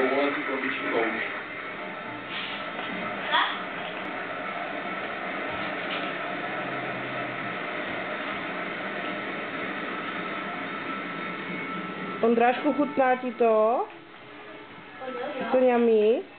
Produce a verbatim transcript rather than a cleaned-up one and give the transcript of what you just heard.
dlouholetý klobičí kouš. Ondrášku, chutná ti to? Je to ňamí?